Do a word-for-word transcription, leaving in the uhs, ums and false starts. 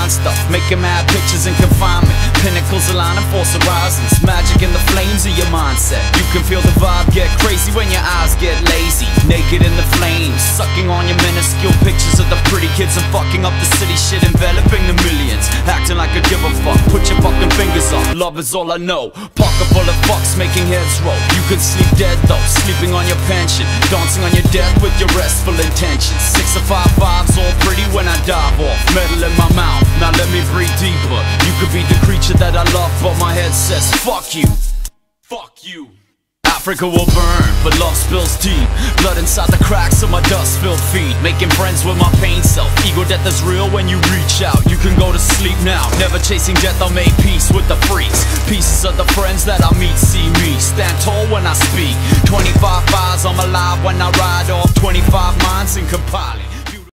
mind stuff, making mad pictures in confinement. Pinnacles aligning, force horizons, magic in the flames of your mindset. You can feel the vibe get crazy when your eyes get lazy. Naked in the flames, sucking on your minuscule pictures of the pretty kids and fucking up the city shit, enveloping the millions, acting like a give a fuck. Put your fucking fingers up, love is all I know. Pocket full of fucks making heads roll. You could sleep dead though, sleeping on your pension, dancing on your death with your restful intentions. Six or five fives all pretty when I dive off, metal in my mouth, now let me breathe deeper. You could be the creature that I love, but my head says fuck you. Fuck you. Africa will burn, but love spills deep. Blood inside the cracks of my dust-filled feet, making friends with my pain self. Ego death is real when you reach out. You can go to sleep now, never chasing death. I made peace with the freaks. Pieces of the friends that I meet see me stand tall when I speak. Twenty-five fires, I'm alive when I ride off. Twenty-five minds and compile it.